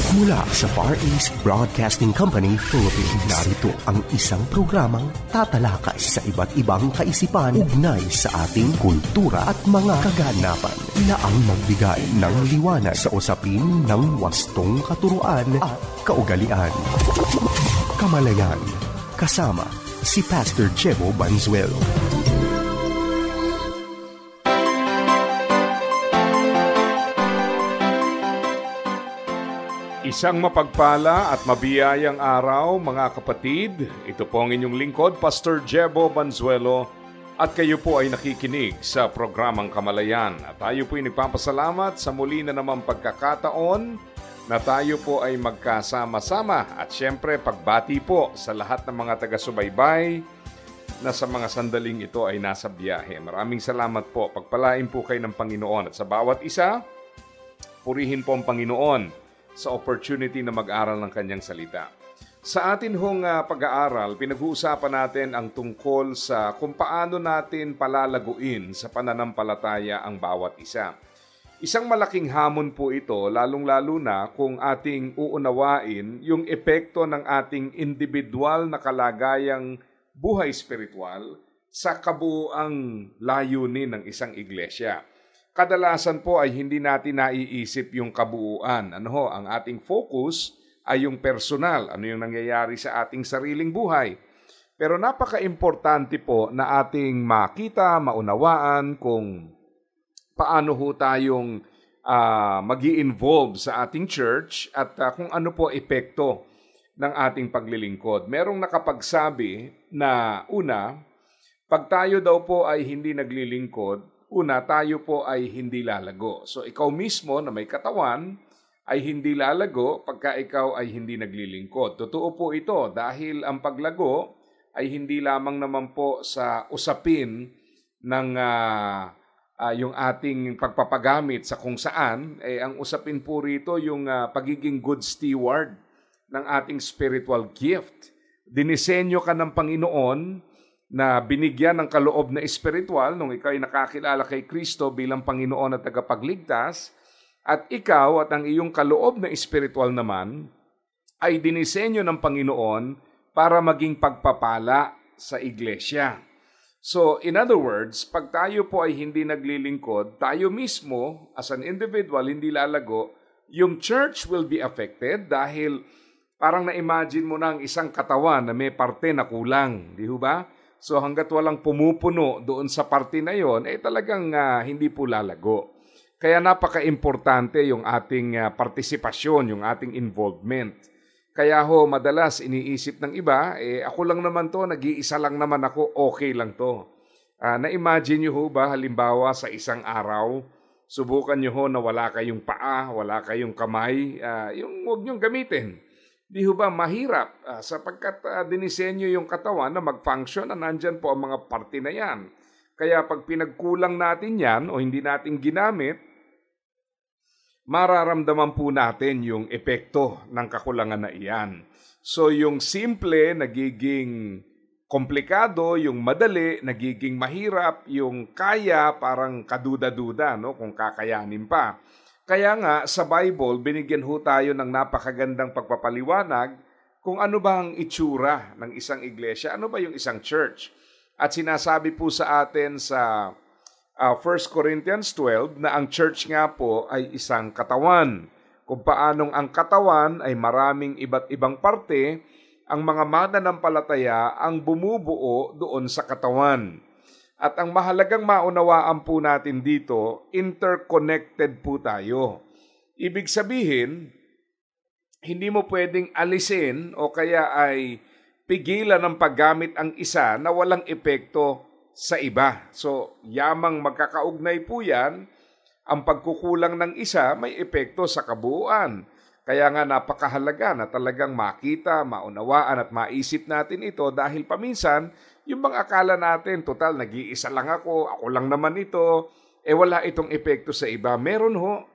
Mula sa Far East Broadcasting Company, Philippines, narito ang isang programang tatalakay sa iba't ibang kaisipan ugnay sa ating kultura at mga kaganapan na ang magbigay ng liwanag sa usapin ng wastong katuruan at kaugalian. Kamalayan, kasama si Pastor Jebo Banzuelo. Isang mapagpala at mabiyayang araw, mga kapatid. Ito po ang inyong lingkod, Pastor Jebo Banzuelo, at kayo po ay nakikinig sa programang Kamalayan. At tayo po ay nagpapasalamat sa muli na namang pagkakataon na tayo po ay magkasama-sama. At syempre, pagbati po sa lahat ng mga taga-subaybay na sa mga sandaling ito ay nasa biyahe. Maraming salamat po. Pagpalain po kayo ng Panginoon. At sa bawat isa, purihin po ang Panginoon sa opportunity na mag-aral ng kanyang salita. Sa atin hong pag-aaral, pinag-uusapan natin ang tungkol sa kung paano natin palalaguin sa pananampalataya ang bawat isa. Isang malaking hamon po ito, lalong-lalo na kung ating uunawain yung epekto ng ating individual na kalagayang buhay spiritual sa kabuuang layunin ng isang iglesia. Kadalasan po ay hindi natin naiisip yung kabuuan. Ang ating focus ay yung personal, ano yung nangyayari sa ating sariling buhay. Pero napaka-importante po na ating makita, maunawaan kung paano ho tayong magi-involve sa ating church at kung ano po epekto ng ating paglilingkod. Merong nakapagsabi na pag tayo daw po ay hindi naglilingkod, tayo po ay hindi lalago. So ikaw mismo na may katawan ay hindi lalago pagka ikaw ay hindi naglilingkod. Totoo po ito dahil ang paglago ay hindi lamang naman po sa usapin ng yung ating pagpapagamit sa kung saan. Ang usapin po rito yung pagiging good steward ng ating spiritual gift. Dinisenyo ka ng Panginoon na binigyan ng kaloob na espiritual nung ikaw ay nakakilala kay Kristo bilang Panginoon at tagapagligtas, at ikaw at ang iyong kaloob na espiritual naman ay dinisenyo ng Panginoon para maging pagpapala sa iglesia. So, in other words, pag tayo po ay hindi naglilingkod, tayo mismo as an individual hindi lalago, yung church will be affected dahil parang na-imagine mo na ang isang katawan na may parte na kulang, di ba? So hanggat walang pumupuno doon sa parte na yon, talagang hindi po lalago. Kaya napaka-importante yung ating partisipasyon, yung ating involvement. Kaya madalas iniisip ng iba, ako lang naman to, nag-iisa lang naman ako, okay lang to. Na-imagine nyo ba, halimbawa sa isang araw, subukan nyo na wala kayong paa, wala kayong kamay, huwag nyong gamitin. Di ba mahirap sapagkat dinisenyo yung katawan na mag-function na nandyan po ang mga parte na yan. Kaya pag pinagkulang natin yan o hindi natin ginamit, mararamdaman po natin yung epekto ng kakulangan na iyan. So yung simple nagiging komplikado, yung madali nagiging mahirap, yung kaya parang kaduda-duda kung kakayanin pa. Kaya nga, sa Bible, binigyan ho tayo ng napakagandang pagpapaliwanag kung ano ba ang itsura ng isang iglesia, ano ba yung isang church. At sinasabi po sa atin sa 1 Corinthians 12 na ang church nga po ay isang katawan. Kung paanong ang katawan ay maraming iba't ibang parte, ang mga mananampalataya ang bumubuo doon sa katawan. At ang mahalagang maunawaan po natin dito, interconnected po tayo. Ibig sabihin, hindi mo pwedeng alisin o kaya ay pigilan ng paggamit ang isa na walang epekto sa iba. So, yamang magkakaugnay po yan, ang pagkukulang ng isa may epekto sa kabuuan. Kaya nga napakahalaga na talagang makita, maunawaan at maisip natin ito dahil paminsan, yung bang akala natin, total, nag-iisa lang ako lang naman ito, wala itong epekto sa iba. Meron.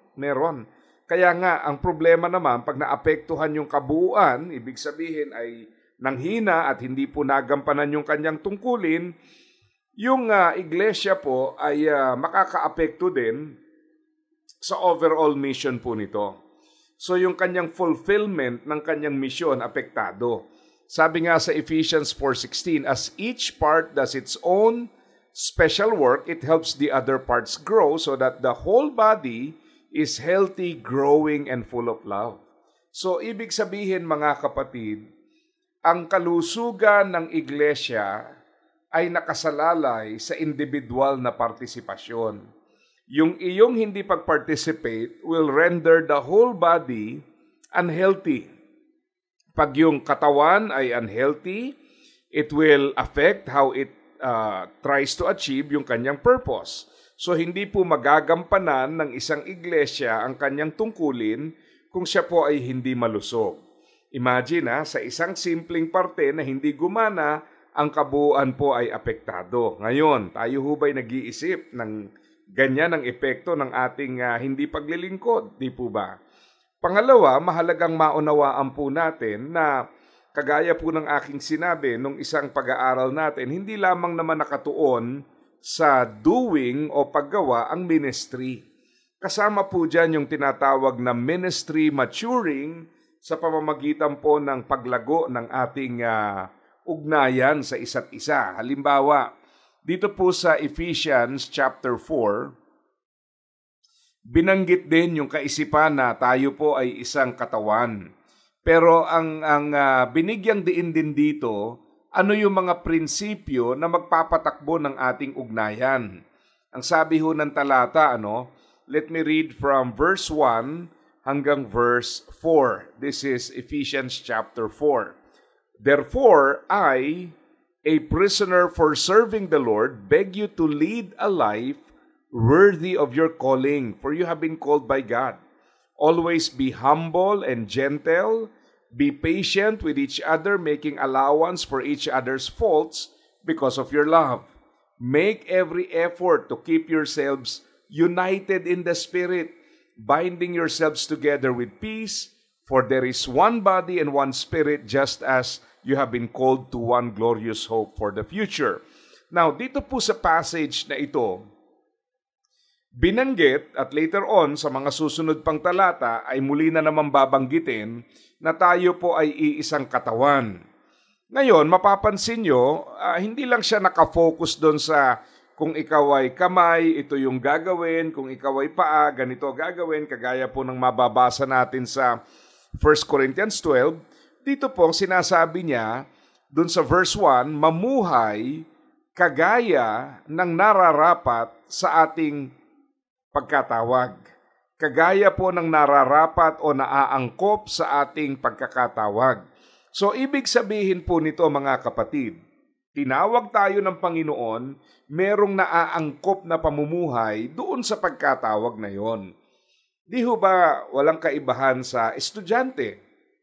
Kaya nga, ang problema naman, pag naapektuhan yung kabuuan, ibig sabihin ay nanghina at hindi po nagampanan yung kanyang tungkulin, yung iglesia po ay makakaapekto din sa overall mission po nito. So yung kanyang fulfillment ng kanyang misyon apektado. Sabi nga sa Ephesians 4:16, as each part does its own special work, it helps the other parts grow so that the whole body is healthy, growing, and full of love. So ibig sabihin mga kapatid, ang kalusugan ng iglesia ay nakasalalay sa individual na partisipasyon. Yung iyong hindi pag-participate will render the whole body unhealthy. Pag yung katawan ay unhealthy, it will affect how it tries to achieve yung kanyang purpose. So hindi po magagampanan ng isang iglesia ang kanyang tungkulin kung siya po ay hindi malusog. Imagine sa isang simpleng parte na hindi gumana, ang kabuuan po ay apektado. Ngayon, tayo hubay nag-iisip ng ganyan ang epekto ng ating hindi paglilingkod, di po ba? Pangalawa, mahalagang maunawaan po natin na kagaya po ng aking sinabi nung isang pag-aaral natin, hindi lamang naman nakatuon sa doing o paggawa ang ministry. Kasama po dyan yung tinatawag na ministry maturing sa pamamagitan po ng paglago ng ating ugnayan sa isa't isa. Halimbawa, dito po sa Ephesians chapter 4, binanggit din yung kaisipan na tayo po ay isang katawan. Pero ang binigyang diin din dito, ano yung mga prinsipyo na magpapatakbo ng ating ugnayan. Ang sabi ho ng talata, let me read from verse 1 hanggang verse 4. This is Ephesians chapter 4. Therefore, I, a prisoner for serving the Lord, beg you to lead a life worthy of your calling, for you have been called by God. Always be humble and gentle, be patient with each other, making allowance for each other's faults because of your love. Make every effort to keep yourselves united in the Spirit, binding yourselves together with peace, for there is one body and one Spirit, just as you have been called to one glorious hope for the future. Now, dito po sa passage na ito, binanggit at later on sa mga susunod pang talata ay muli na naman babanggitin na tayo po ay iisang katawan. Ngayon, mapapansin nyo, hindi lang siya nakafocus doon sa kung ikaw ay kamay, ito yung gagawin, kung ikaw ay paa, ganito gagawin, kagaya po ng mababasa natin sa 1 Corinthians 12. Dito po, sinasabi niya, doon sa verse 1, mamuhay kagaya ng nararapat sa ating pagkatawag. Kagaya po ng nararapat o naaangkop sa ating pagkakatawag. So, ibig sabihin po nito mga kapatid, tinawag tayo ng Panginoon, merong naaangkop na pamumuhay doon sa pagkatawag na yon. Di ho ba walang kaibahan sa estudyante?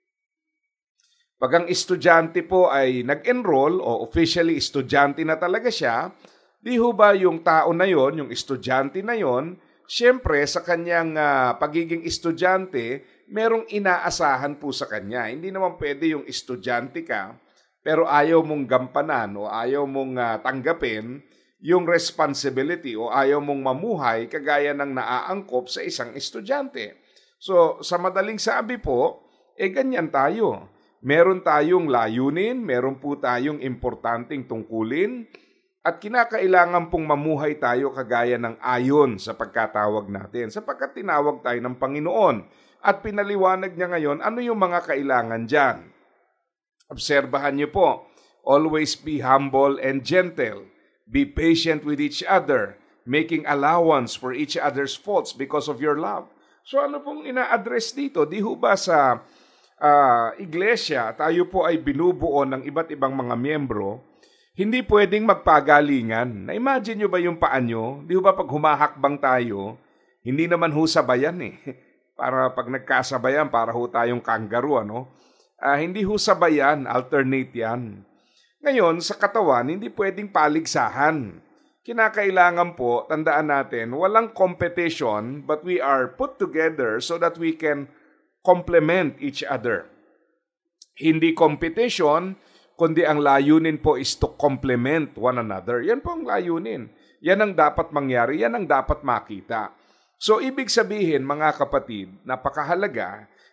Pag ang estudyante po ay nag-enroll o officially estudyante na talaga siya, di ho ba yung tao na yon, yung estudyante na yon, siyempre, sa kanyang pagiging estudyante, merong inaasahan po sa kanya. Hindi naman pwede yung estudyante ka, pero ayaw mong gampanan o ayaw mong tanggapin yung responsibility o ayaw mong mamuhay kagaya ng naaangkop sa isang estudyante. So, sa madaling sabi po, ganyan tayo. Meron tayong layunin, meron po tayong importanteng tungkulin, at kinakailangan pong mamuhay tayo kagaya ng ayon sa pagkatawag natin, sapagkat tinawag tayo ng Panginoon. At pinaliwanag niya ngayon, ano yung mga kailangan dyan? Obserbahan niyo po, always be humble and gentle. Be patient with each other, making allowance for each other's faults because of your love. So ano pong ina-address dito? Di ho ba sa iglesia, tayo po ay binubuo ng iba't ibang mga miyembro, hindi pwedeng magpagalingan. Na-imagine nyo ba yung paa nyo? Di ba pag humahakbang tayo, hindi naman ho sabayan Para pag nagkasabayan, para ho tayong kangaroo, hindi ho sabayan, alternate yan. Ngayon, sa katawan, hindi pwedeng paligsahan. Kinakailangan po, tandaan natin, walang competition, but we are put together so that we can complement each other. Hindi competition, kundi ang layunin po is to complement one another. Yan po ang layunin. Yan ang dapat mangyari, yan ang dapat makita. So, ibig sabihin, mga kapatid, napakahalaga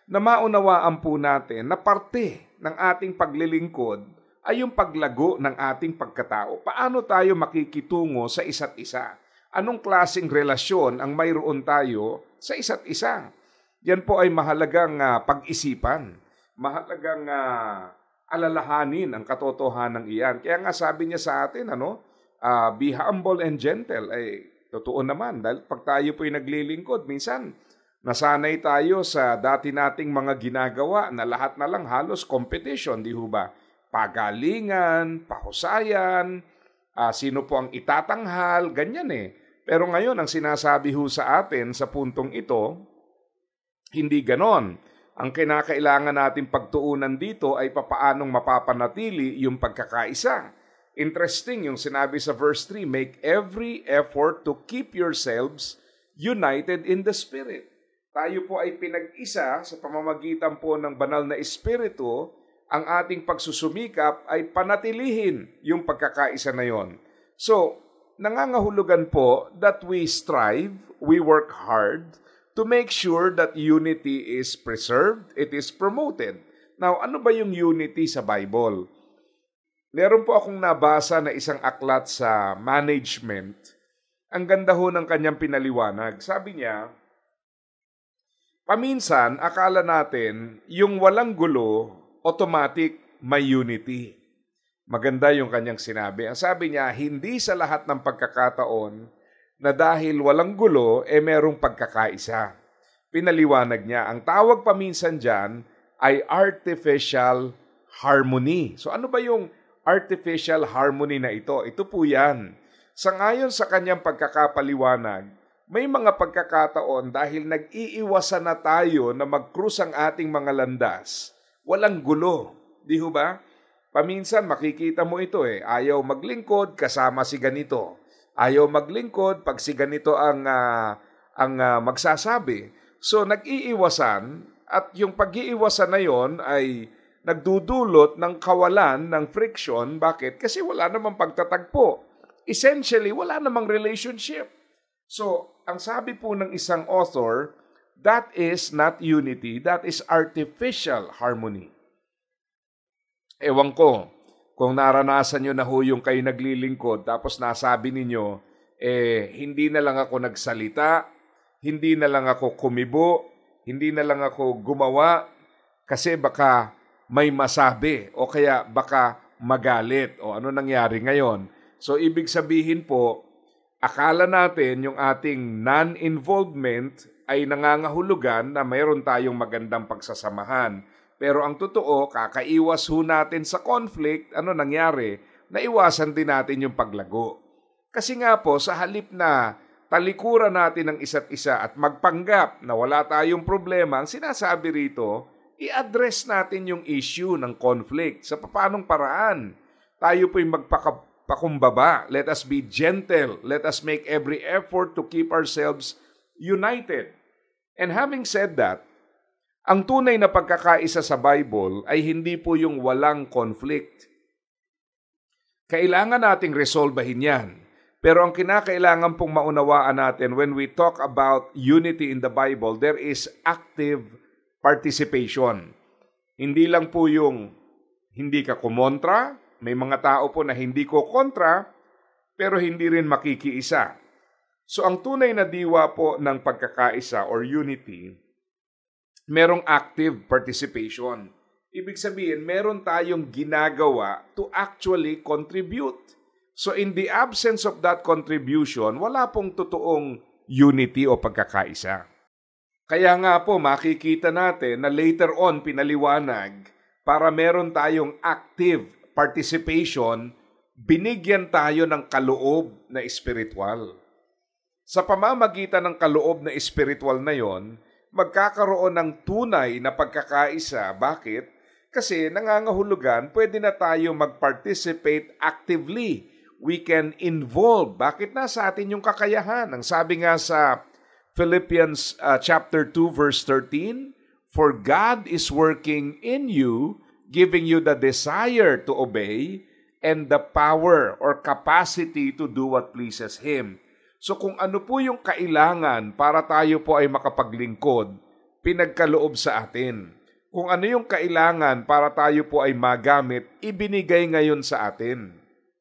na maunawaan po natin na parte ng ating paglilingkod ay yung paglago ng ating pagkatao. Paano tayo makikitungo sa isa't isa? Anong klaseng relasyon ang mayroon tayo sa isa't isa? Yan po ay mahalagang pag-isipan. Mahalagang alalahanin ang katotohanan iyan. Kaya nga sabi niya sa atin, be humble and gentle. Ay, totoo naman, dahil pag tayo po'y naglilingkod, minsan nasanay tayo sa dati nating mga ginagawa na lahat na lang halos competition, di ho ba? Pagalingan, pahusayan, sino po ang itatanghal, ganyan eh. Pero ngayon, ang sinasabi ho sa atin sa puntong ito, hindi ganon. Ang kinakailangan natin pagtuunan dito ay papaanong mapapanatili yung pagkakaisa. Interesting yung sinabi sa verse 3, make every effort to keep yourselves united in the Spirit. Tayo po ay pinag-isa sa pamamagitan po ng banal na Espiritu. Ang ating pagsusumikap ay panatilihin yung pagkakaisa na yon. So, nangangahulugan po that we strive, we work hard to make sure that unity is preserved, it is promoted. Now, ano ba yung unity sa Bible? Meron po akong nabasa na isang aklat sa management. Ang ganda ho ng kanyang pinaliwanag. Sabi niya, paminsan, akala natin, yung walang gulo, automatic may unity. Maganda yung kanyang sinabi. Ang sabi niya, hindi sa lahat ng pagkakataon na dahil walang gulo, merong pagkakaisa. Pinaliwanag niya, ang tawag paminsan dyan ay artificial harmony. So ano ba yung artificial harmony na ito? Ito po yan. Sangayon sa kanyang pagkakapaliwanag, may mga pagkakataon dahil nag-iiwasan na tayo na mag-cruise ang ating mga landas. Walang gulo. Di ho ba? Paminsan makikita mo ito Ayaw maglingkod, kasama si ganito. Ayaw maglingkod pag si ganito ang magsasabi. So nag-iiwasan at yung pag-iiwasan na yon ay nagdudulot ng kawalan ng friction. Bakit? Kasi wala namang pagtatagpo. Essentially, wala namang relationship. So, ang sabi po ng isang author, that is not unity, that is artificial harmony. Ewan ko, kung naranasan nyo na ho yung kayo naglilingkod, tapos nasabi ninyo, hindi na lang ako nagsalita, hindi na lang ako kumibo, hindi na lang ako gumawa, kasi baka may masabi, o kaya baka magalit, o ano nangyari ngayon. So, ibig sabihin po, akala natin yung ating non-involvement ay nangangahulugan na mayroon tayong magandang pagsasamahan. Pero ang totoo, kakaiwas ho natin sa conflict, ano nangyari? Naiwasan din natin yung paglago. Kasi nga po, sa halip na talikuran natin ng isa't isa at magpanggap na wala tayong problema, ang sinasabi rito, i-address natin yung issue ng conflict sa paanong paraan. Tayo po'y magpakumbaba. Let us be gentle. Let us make every effort to keep ourselves united. And having said that, ang tunay na pagkakaisa sa Bible ay hindi po yung walang conflict. Kailangan nating resolbahin yan. Pero ang kinakailangan pong maunawaan natin when we talk about unity in the Bible, there is active participation. Hindi lang po yung hindi ka kumontra, may mga tao po na hindi ko kontra, pero hindi rin makikiisa. So ang tunay na diwa po ng pagkakaisa or unity, merong active participation. Ibig sabihin, meron tayong ginagawa to actually contribute. So in the absence of that contribution, wala pong totoong unity o pagkakaisa. Kaya nga po, makikita natin na later on pinaliwanag, para meron tayong active participation, binigyan tayo ng kaloob na espiritual. Sa pamamagitan ng kaloob na espiritual na yon, magkakaroon ng tunay na pagkakaisa. Bakit? Kasi nangangahulugan, pwede na tayo mag-participate actively. We can involve. Bakit? Nasa atin yung kakayahan. Ang sabi nga sa Philippians chapter 2 verse 13, for God is working in you, giving you the desire to obey and the power or capacity to do what pleases Him. So kung ano po yung kailangan para tayo po ay makapaglingkod, pinagkaloob sa atin. Kung ano yung kailangan para tayo po ay magamit, ibinigay ngayon sa atin.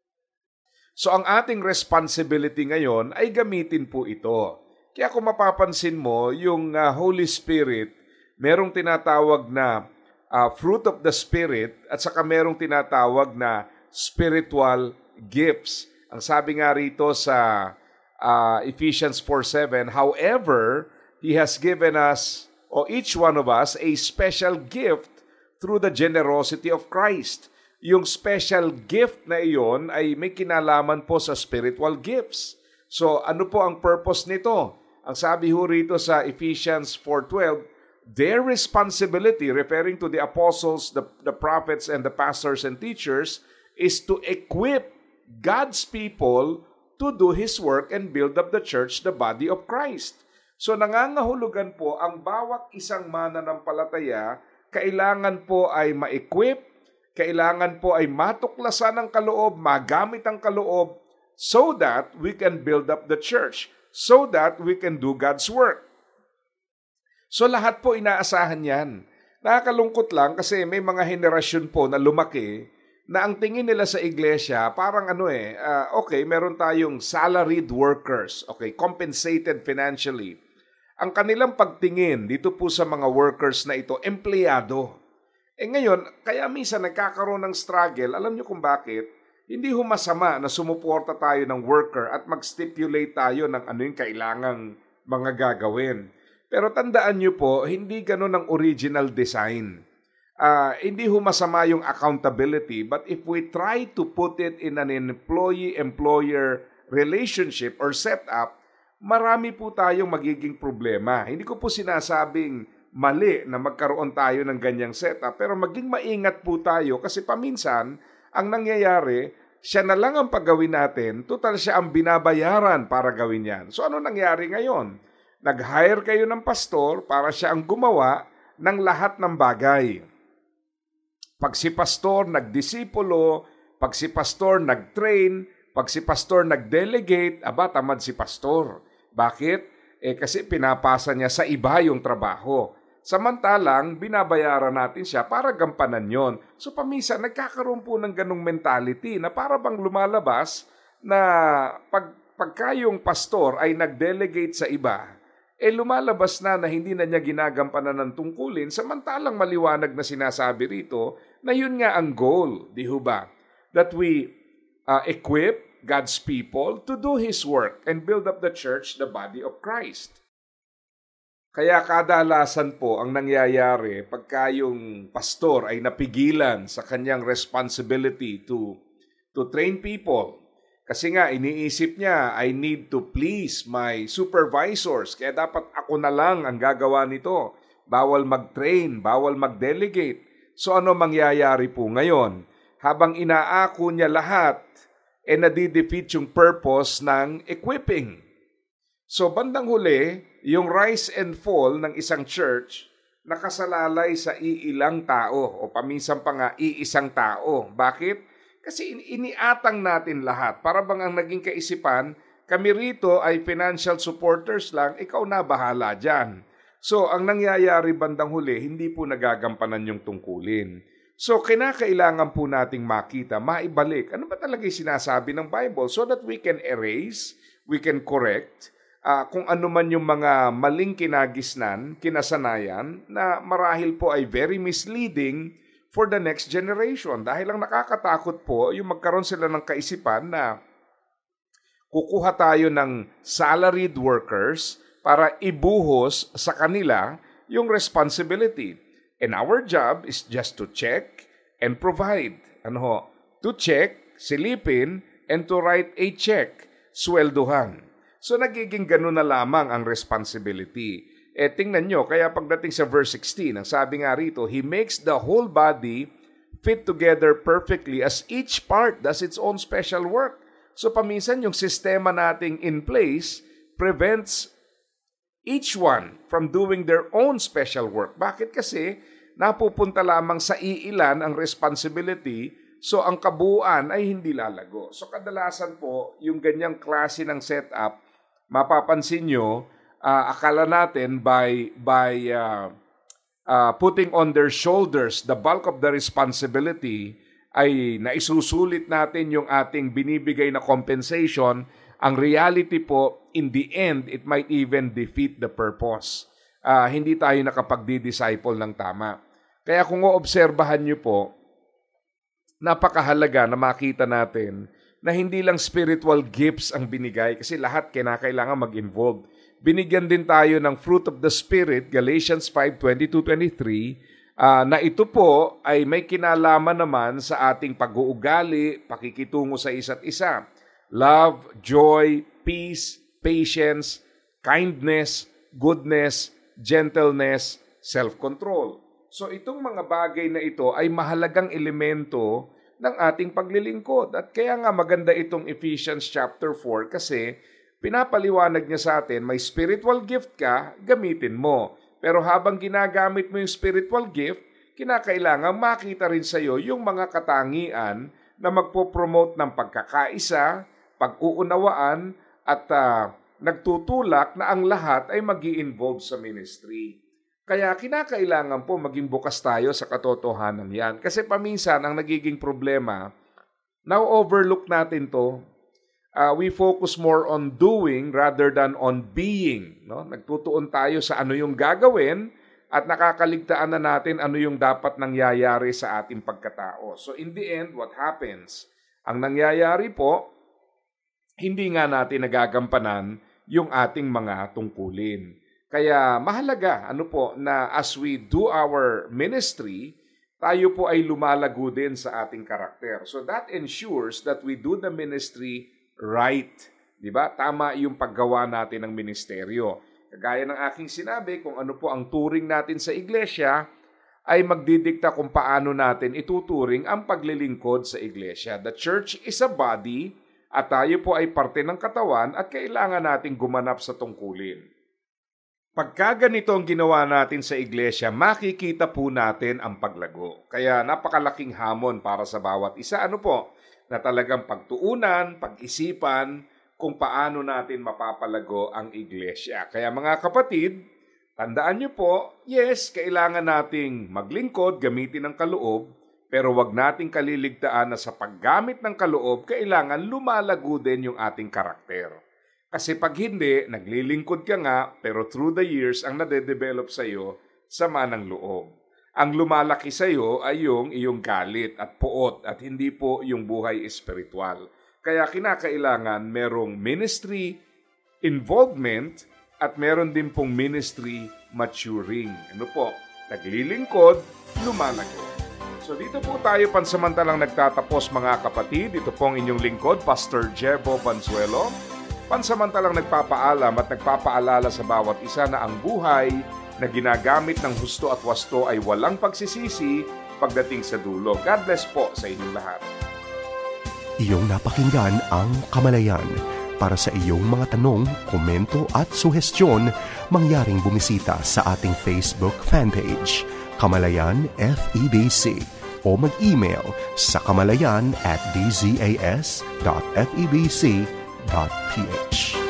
So ang ating responsibility ngayon ay gamitin po ito. Kaya kung mapapansin mo, yung Holy Spirit, merong tinatawag na fruit of the Spirit at saka merong tinatawag na spiritual gifts. Ang sabi nga rito sa Ephesians 4:7, however, He has given us, o each one of us, a special gift through the generosity of Christ. Yung special gift na iyon ay may kinalaman po sa spiritual gifts. So ano po ang purpose nito? Ang sabi ho rito sa Ephesians 4:12, their responsibility, referring to the apostles, the prophets, and the pastors and teachers, is to equip God's people to do His work and build up the church, the body of Christ. So nangangahulugan po ang bawat isang mananampalataya, kailangan po ay ma-equip, kailangan po ay matuklasan ang kaloob, magamit ang kaloob, so that we can build up the church, so that we can do God's work. So lahat po inaasahan yan. Nakakalungkot lang kasi may mga henerasyon po na lumaki na ang tingin nila sa iglesia parang okay, meron tayong salaried workers, okay, compensated financially. Ang kanilang pagtingin dito po sa mga workers na ito, empleyado. Ngayon, kaya minsan nagkakaroon ng struggle, alam niyo kung bakit? Hindi ho masama na sumuporta tayo ng worker at mag-stipulate tayo ng ano yung kailangang mga gagawin. Pero tandaan niyo po, hindi ganun ang original design. Hindi ho masama yung accountability, but if we try to put it in an employee-employer relationship or setup, marami po tayong magiging problema. Hindi ko po sinasabing mali na magkaroon tayo ng ganyang setup, pero maging maingat po tayo kasi paminsan, ang nangyayari, siya na lang ang paggawin natin, total siya ang binabayaran para gawin yan. So ano nangyari ngayon? Nag-hire kayo ng pastor para siya ang gumawa ng lahat ng bagay. Pag si pastor nagdisipulo, pag si pastor nag-train, pag si pastor nag-delegate, tamad si pastor. Bakit? Kasi pinapasa niya sa iba yung trabaho. Samantalang, binabayaran natin siya para gampanan yon. So paminsan, nagkakaroon po ng ganong mentality na para bang lumalabas na pagka yung pastor ay nag-delegate sa iba, lumalabas na hindi na niya ginagampanan ng tungkulin, samantalang maliwanag na sinasabi rito na yun nga ang goal, di ho ba? That we equip God's people to do His work and build up the church, the body of Christ. Kaya kadalasan po ang nangyayari pagka yung pastor ay napigilan sa kanyang responsibility to train people. Kasi nga iniisip niya, I need to please my supervisors, kaya dapat ako na lang ang gagawa nito. Bawal mag-train, bawal mag-delegate. So ano mangyayari po ngayon? Habang inaako niya lahat, nadidefeat yung purpose ng equipping. So bandang huli, yung rise and fall ng isang church nakasalalay sa iilang tao o paminsan pa nga iisang tao. Bakit? Kasi iniatang natin lahat. Para bang ang naging kaisipan, kami rito ay financial supporters lang, ikaw na bahala dyan. So ang nangyayari bandang huli, hindi po nagagampanan yung tungkulin. So, kinakailangan po nating makita, maibalik, ano ba talaga yung sinasabi ng Bible so that we can erase, we can correct, kung ano man yung mga maling kinasanayan na marahil po ay very misleading for the next generation. Dahil lang nakakatakot po yung magkaroon sila ng kaisipan na kukuha tayo ng salaried workers para ibuhos sa kanila yung responsibility. And our job is just to check and provide. To check, silipin, and to write a check, swelduhan. So nagiging ganun na lamang ang responsibility. Tingnan nyo, kaya pagdating sa verse 16, ang sabi nga rito, He makes the whole body fit together perfectly as each part does its own special work. So paminsan yung sistema nating in place prevents each one from doing their own special work. Bakit? Kasi napupunta lamang sa iilan ang responsibility, so ang kabuuan ay hindi lalago. So kadalasan po, yung ganyang klase ng setup, mapapansin nyo, akala natin by putting on their shoulders the bulk of the responsibility ay naisusulit natin yung ating binibigay na compensation. Ang reality po, in the end, it might even defeat the purpose. Hindi tayo nakapagdi-disciple ng tama. Kaya kung oobserbahan nyo po, napakahalaga na makita natin na hindi lang spiritual gifts ang binigay kasi lahat kinakailangan mag-involve. Binigyan din tayo ng fruit of the Spirit, Galatians 5:22-23, na ito po ay may kinalaman naman sa ating pag-uugali, pakikitungo sa isa't isa. Love, joy, peace, patience, kindness, goodness, gentleness, self-control. So itong mga bagay na ito ay mahalagang elemento ng ating paglilingkod. At kaya nga maganda itong Ephesians chapter 4 kasi pinapaliwanag niya sa atin, may spiritual gift ka, gamitin mo. Pero habang ginagamit mo yung spiritual gift, kinakailangan makita rin sa iyo yung mga katangian na magpo-promote ng pagkakaisa, pag-uunawaan, at nagtutulak na ang lahat ay magi-involve sa ministry. Kaya kinakailangan po maging bukas tayo sa katotohanan yan. Kasi paminsan ang nagiging problema, now-overlook natin to. We focus more on doing rather than on being. No? Nagtutuon tayo sa ano yung gagawin at nakakaligtaan na natin ano yung dapat nangyayari sa ating pagkatao. So in the end, what happens? Ang nangyayari po, hindi nga natin nagagampanan yung ating mga tungkulin. Kaya mahalaga na as we do our ministry, tayo po ay lumalago din sa ating karakter. So that ensures that we do the ministry right. Diba? Tama yung paggawa natin ng ministeryo. Kagaya ng aking sinabi, kung ano po ang turing natin sa iglesia, ay magdidikta kung paano natin ituturing ang paglilingkod sa iglesia. The church is a body at tayo po ay parte ng katawan at kailangan nating gumanap sa tungkulin. Pagka ganito ang ginawa natin sa iglesia, makikita po natin ang paglago. Kaya napakalaking hamon para sa bawat isa. Na talagang pagtuunan, pag-isipan kung paano natin mapapalago ang iglesia. Kaya mga kapatid, tandaan niyo po, yes, kailangan nating maglingkod, gamitin ang kaloob, pero wag nating kaliligtaan na sa paggamit ng kaloob, kailangan lumalago din yung ating karakter. Kasi pag hindi, naglilingkod ka nga, pero through the years, ang nade-develop sa'yo, sama ng loob. Ang lumalaki sa iyo ay yung iyong galit at puot at hindi po yung buhay espiritual. Kaya kinakailangan merong ministry involvement at meron din pong ministry maturing. Naglilingkod, lumalaki. So dito po tayo pansamantalang nagtatapos mga kapatid. Ito pong inyong lingkod, Pastor Jebo Banzuelo. Pansamantalang nagpapaalam at nagpapaalala sa bawat isa na ang buhay na ginagamit ng husto at wasto ay walang pagsisisi pagdating sa dulo. God bless po sa inyong lahat. Iyong napakinggan ang Kamalayan. Para sa iyong mga tanong, komento at suhestyon, mangyaring bumisita sa ating Facebook fanpage, Kamalayan FEBC, o mag-email sa kamalayan@dzas.febc.ph.